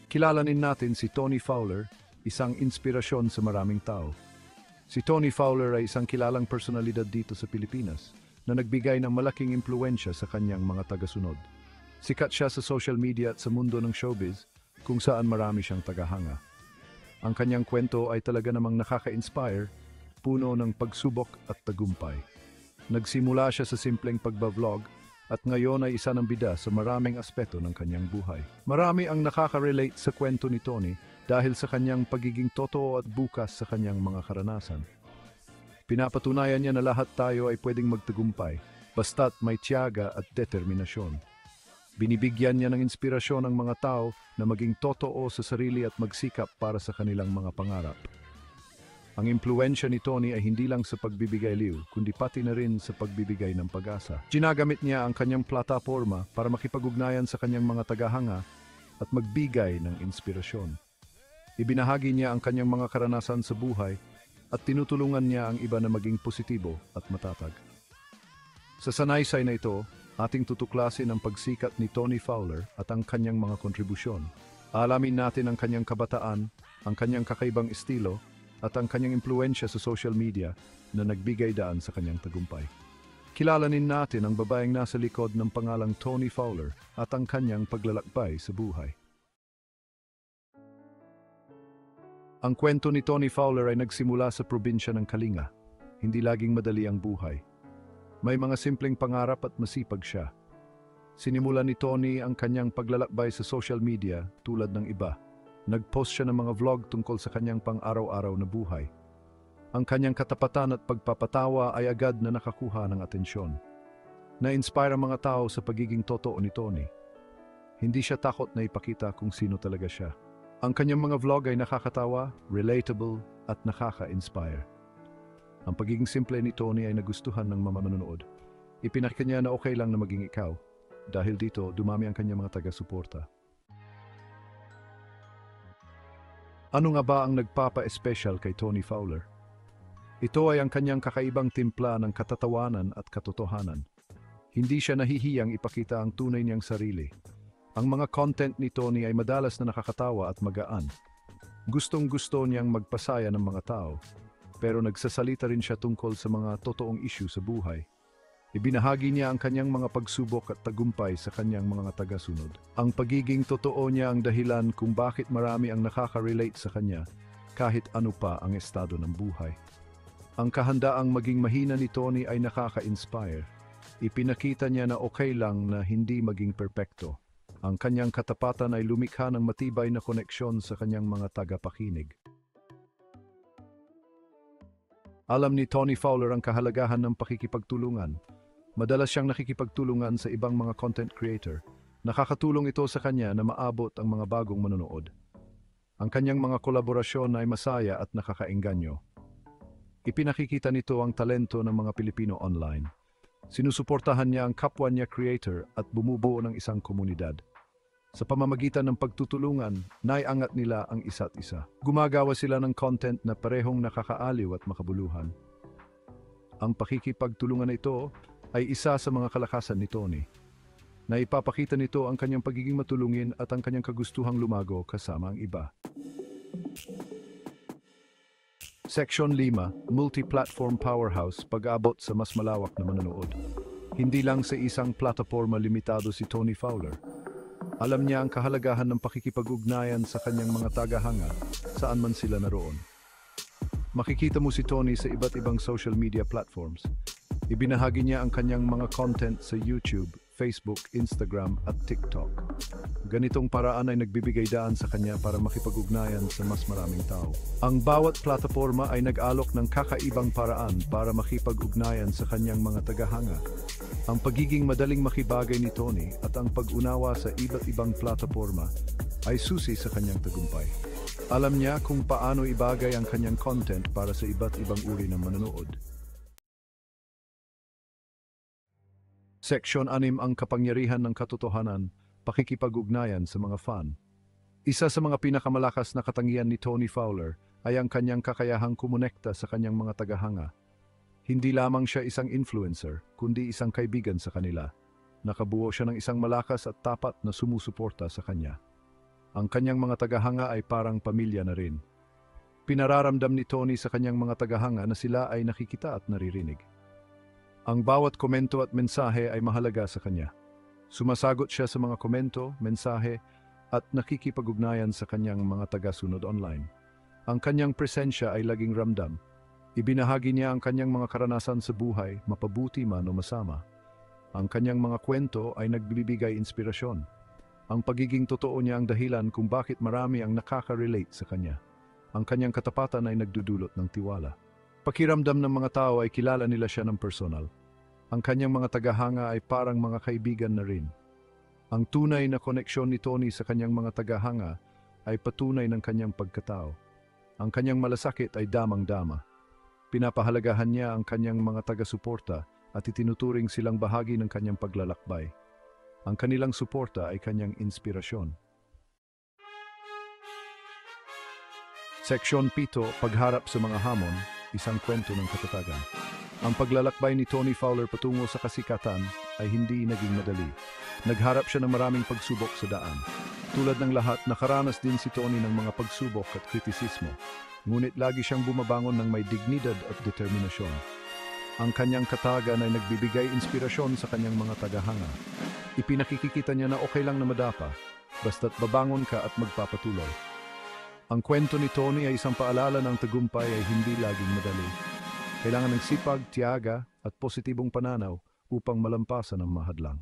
Kilalanin natin si Tony Fowler, isang inspirasyon sa maraming tao. Si Tony Fowler ay isang kilalang personalidad dito sa Pilipinas na nagbigay ng malaking impluwensya sa kanyang mga tagasunod. Sikat siya sa social media at sa mundo ng showbiz kung saan marami siyang tagahanga. Ang kanyang kwento ay talaga namang nakaka-inspire, puno ng pagsubok at tagumpay. Nagsimula siya sa simpleng pagba-vlog at ngayon ay isa ng bida sa maraming aspeto ng kanyang buhay. Marami ang nakaka-relate sa kwento ni Tony dahil sa kanyang pagiging totoo at bukas sa kanyang mga karanasan. Pinapatunayan niya na lahat tayo ay pwedeng magtagumpay, basta't may tiyaga at determinasyon. Binibigyan niya ng inspirasyon ang mga tao na maging totoo sa sarili at magsikap para sa kanilang mga pangarap. Ang impluwensya ni Tony ay hindi lang sa pagbibigay liw, kundi pati na rin sa pagbibigay ng pag-asa. Ginagamit niya ang kanyang plataforma para makipag-ugnayan sa kanyang mga tagahanga at magbigay ng inspirasyon. Ibinahagi niya ang kanyang mga karanasan sa buhay at tinutulungan niya ang iba na maging positibo at matatag. Sa sanaysay na ito, ating tutuklasin ang pagsikat ni Tony Fowler at ang kanyang mga kontribusyon. Alamin natin ang kanyang kabataan, ang kanyang kakaibang estilo, at ang kanyang impluwensya sa social media na nagbigay daan sa kanyang tagumpay. Kilalanin natin ang babaeng nasa likod ng pangalang Tony Fowler at ang kanyang paglalakbay sa buhay. Ang kwento ni Tony Fowler ay nagsimula sa probinsya ng Kalinga. Hindi laging madali ang buhay. May mga simpleng pangarap at masipag siya. Sinimulan ni Tony ang kanyang paglalakbay sa social media tulad ng iba. Nag-post siya ng mga vlog tungkol sa kanyang pang-araw-araw na buhay. Ang kanyang katapatan at pagpapatawa ay agad na nakakuha ng atensyon. Na-inspire ang mga tao sa pagiging totoo ni Tony. Hindi siya takot na ipakita kung sino talaga siya. Ang kanyang mga vlog ay nakakatawa, relatable, at nakaka-inspire. Ang pagiging simple ni Tony ay nagustuhan ng mga manonood. Ipinakita niya na okay lang na maging ikaw. Dahil dito, dumami ang kanyang mga taga-suporta. Ano nga ba ang nagpapa-espesyal kay Tony Fowler? Ito ay ang kanyang kakaibang timpla ng katatawanan at katotohanan. Hindi siya nahihiyang ipakita ang tunay niyang sarili. Ang mga content ni Tony ay madalas na nakakatawa at magaan. Gustong-gusto niyang magpasaya ng mga tao, pero nagsasalita rin siya tungkol sa mga totoong issue sa buhay. Ibinahagi niya ang kanyang mga pagsubok at tagumpay sa kanyang mga tagasunod. Ang pagiging totoo niya ang dahilan kung bakit marami ang nakaka-relate sa kanya kahit ano pa ang estado ng buhay. Ang kahandaang maging mahina ni Tony ay nakaka-inspire. Ipinakita niya na okay lang na hindi maging perpekto. Ang kanyang katapatan ay lumikha ng matibay na koneksyon sa kanyang mga tagapakinig. Alam ni Tony Fowler ang kahalagahan ng pakikipagtulungan. Madalas siyang nakikipagtulungan sa ibang mga content creator. Nakakatulong ito sa kanya na maabot ang mga bagong manonood. Ang kanyang mga kolaborasyon ay masaya at nakakaengganyo. Ipinakikita nito ang talento ng mga Pilipino online. Sinusuportahan niya ang kapwa niya creator at bumubuo ng isang komunidad. Sa pamamagitan ng pagtutulungan, naiangat nila ang isa't isa. Gumagawa sila ng content na parehong nakakaaliw at makabuluhan. Ang pakikipagtulungan na ito ay isa sa mga kalakasan ni Tony. Naipapakita nito ang kanyang pagiging matulungin at ang kanyang kagustuhang lumago kasama ang iba. Section 5, Multi-Platform Powerhouse, pag-abot sa mas malawak na manonood. Hindi lang sa isang plataforma limitado si Tony Fowler. Alam niya ang kahalagahan ng pakikipag-ugnayan sa kanyang mga tagahanga saan man sila naroon. Makikita mo si Tony sa iba't ibang social media platforms. Ibinahagi niya ang kanyang mga content sa YouTube, Facebook, Instagram at TikTok. Ganitong paraan ay nagbibigay daan sa kanya para makipag-ugnayan sa mas maraming tao. Ang bawat plataforma ay nag-alok ng kakaibang paraan para makipag-ugnayan sa kanyang mga tagahanga. Ang pagiging madaling makibagay ni Tony at ang pag-unawa sa iba't ibang plataforma ay susi sa kanyang tagumpay. Alam niya kung paano ibagay ang kanyang content para sa iba't ibang uri ng manonood. Section 6, ang kapangyarihan ng katotohanan, pakikipag-ugnayan sa mga fan. Isa sa mga pinakamalakas na katangian ni Tony Fowler ay ang kanyang kakayahang kumonekta sa kanyang mga tagahanga. Hindi lamang siya isang influencer, kundi isang kaibigan sa kanila. Nakabuo siya ng isang malakas at tapat na sumusuporta sa kanya. Ang kanyang mga tagahanga ay parang pamilya na rin. Pinararamdam ni Tony sa kanyang mga tagahanga na sila ay nakikita at naririnig. Ang bawat komento at mensahe ay mahalaga sa kanya. Sumasagot siya sa mga komento, mensahe at nakikipag-ugnayan sa kanyang mga tagasunod online. Ang kanyang presensya ay laging ramdam. Ibinahagi niya ang kanyang mga karanasan sa buhay, mapabuti man o masama. Ang kanyang mga kwento ay nagbibigay inspirasyon. Ang pagiging totoo niya ang dahilan kung bakit marami ang nakaka-relate sa kanya. Ang kanyang katapatan ay nagdudulot ng tiwala. Pakiramdam ng mga tao ay kilala nila siya ng personal. Ang kanyang mga tagahanga ay parang mga kaibigan na rin. Ang tunay na koneksyon ni Tony sa kanyang mga tagahanga ay patunay ng kanyang pagkatao. Ang kanyang malasakit ay damang-dama. Pinapahalagahan niya ang kanyang mga taga-suporta at itinuturing silang bahagi ng kanyang paglalakbay. Ang kanilang suporta ay kanyang inspirasyon. Seksyon 7, Pagharap sa mga hamon, isang kwento ng katatagan. Ang paglalakbay ni Tony Fowler patungo sa kasikatan ay hindi naging madali. Nagharap siya ng maraming pagsubok sa daan. Tulad ng lahat, nakaranas din si Tony ng mga pagsubok at kritisismo. Ngunit lagi siyang bumabangon ng may dignidad at determinasyon. Ang kanyang katagan ay nagbibigay inspirasyon sa kanyang mga tagahanga. Ipinakikita niya na okay lang na madapa, basta't babangon ka at magpapatuloy. Ang kwento ni Tony ay isang paalala ng tagumpay ay hindi laging madali. Kailangan ng sipag, tiyaga at positibong pananaw upang malampasan ang mahadlang.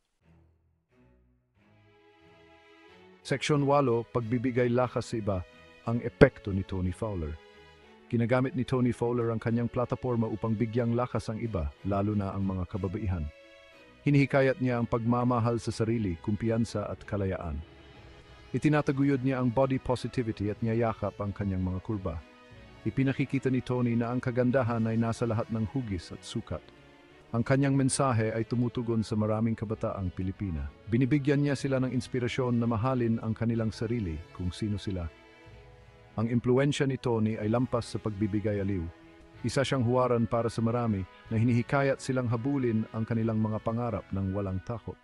Seksyon 8, Pagbibigay lakas sa iba, ang epekto ni Tony Fowler. Ginagamit ni Tony Fowler ang kanyang plataporma upang bigyang lakas ang iba, lalo na ang mga kababaihan. Hinihikayat niya ang pagmamahal sa sarili, kumpiyansa at kalayaan. Itinataguyod niya ang body positivity at niyayakap ang kanyang mga kurba. Ipinakikita ni Tony na ang kagandahan ay nasa lahat ng hugis at sukat. Ang kanyang mensahe ay tumutugon sa maraming kabataang Pilipina. Binibigyan niya sila ng inspirasyon na mahalin ang kanilang sarili kung sino sila. Ang impluensya ni Tony ay lampas sa pagbibigay aliw. Isa siyang huwaran para sa marami na hinihikayat silang habulin ang kanilang mga pangarap ng walang takot.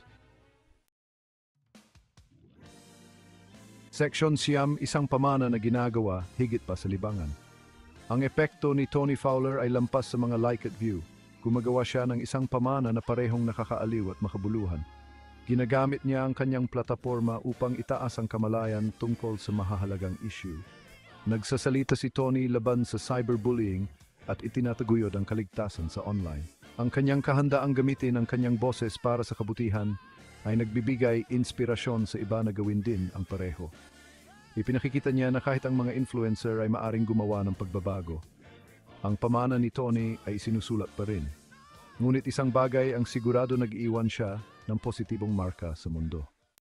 Seksyon 9, Isang pamana na ginagawa higit pa sa libangan. Ang epekto ni Tony Fowler ay lampas sa mga like at view. Gumagawa siya ng isang pamana na parehong nakakaaliw at makabuluhan. Ginagamit niya ang kanyang plataporma upang itaas ang kamalayan tungkol sa mahahalagang issue. Nagsasalita si Tony laban sa cyberbullying at itinataguyod ang kaligtasan sa online. Ang kanyang kahandaang gamitin ang kanyang boses para sa kabutihan ay nagbibigay inspirasyon sa iba na gawin din ang pareho. Ipinakikita niya na kahit ang mga influencer ay maaring gumawa ng pagbabago. Ang pamana ni Tony ay sinusulat pa rin. Ngunit isang bagay ang sigurado nag-iwan siya ng positibong marka sa mundo.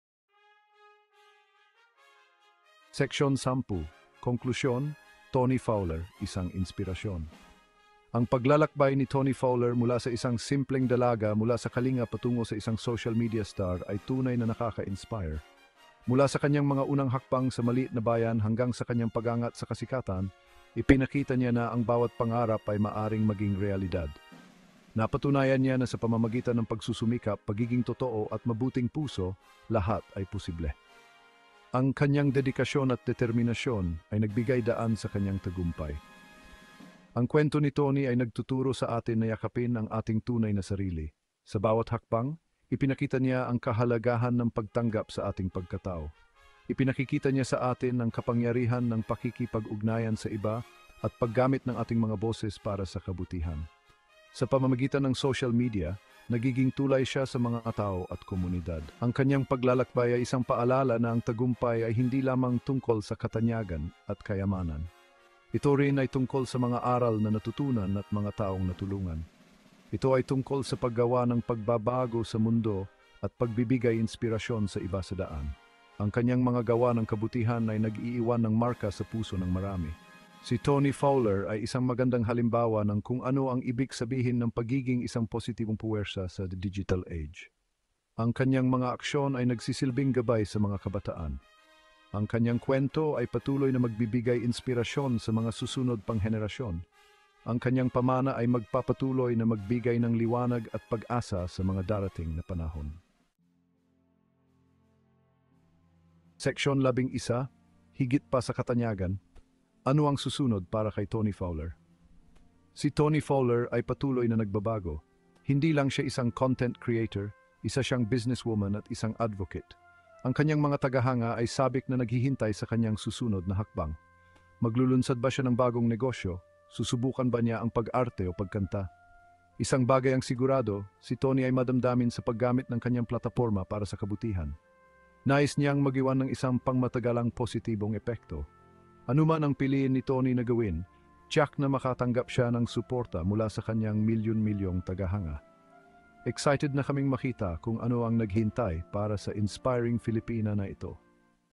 Seksyon 10, Konklusyon, Tony Fowler, isang inspirasyon. Ang paglalakbay ni Tony Fowler mula sa isang simpleng dalaga mula sa Kalinga patungo sa isang social media star ay tunay na nakaka-inspire. Mula sa kanyang mga unang hakbang sa maliit na bayan hanggang sa kanyang pag-angat sa kasikatan, ipinakita niya na ang bawat pangarap ay maaring maging realidad. Napatunayan niya na sa pamamagitan ng pagsusumikap, pagiging totoo at mabuting puso, lahat ay posible. Ang kanyang dedikasyon at determinasyon ay nagbigay daan sa kanyang tagumpay. Ang kwento ni Tony ay nagtuturo sa atin na yakapin ang ating tunay na sarili. Sa bawat hakbang, ipinakita niya ang kahalagahan ng pagtanggap sa ating pagkatao. Ipinakikita niya sa atin ang kapangyarihan ng pakikipag-ugnayan sa iba at paggamit ng ating mga boses para sa kabutihan. Sa pamamagitan ng social media, nagiging tulay siya sa mga tao at komunidad. Ang kanyang paglalakbay ay isang paalala na ang tagumpay ay hindi lamang tungkol sa katanyagan at kayamanan. Ito rin ay tungkol sa mga aral na natutunan at mga taong natulungan. Ito ay tungkol sa paggawa ng pagbabago sa mundo at pagbibigay inspirasyon sa iba sa daan. Ang kanyang mga gawa ng kabutihan ay nag-iiwan ng marka sa puso ng marami. Si Tony Fowler ay isang magandang halimbawa ng kung ano ang ibig sabihin ng pagiging isang positibong puwersa sa digital age. Ang kanyang mga aksyon ay nagsisilbing gabay sa mga kabataan. Ang kanyang kwento ay patuloy na magbibigay inspirasyon sa mga susunod pang henerasyon. Ang kanyang pamana ay magpapatuloy na magbigay ng liwanag at pag-asa sa mga darating na panahon. Seksyon 11, higit pa sa katanyagan, ano ang susunod para kay Tony Fowler? Si Tony Fowler ay patuloy na nagbabago. Hindi lang siya isang content creator, isa siyang businesswoman at isang advocate. Ang kanyang mga tagahanga ay sabik na naghihintay sa kanyang susunod na hakbang. Maglulunsad ba siya ng bagong negosyo? Susubukan ba niya ang pag-arte o pagkanta? Isang bagay ang sigurado, si Tony ay madamdamin sa paggamit ng kanyang plataforma para sa kabutihan. Nais niyang magiwan ng isang pangmatagalang positibong epekto. Ano man ang piliin ni Tony na gawin, tiyak na makatanggap siya ng suporta mula sa kanyang milyon-milyong tagahanga. Excited na kaming makita kung ano ang naghintay para sa inspiring Filipina na ito.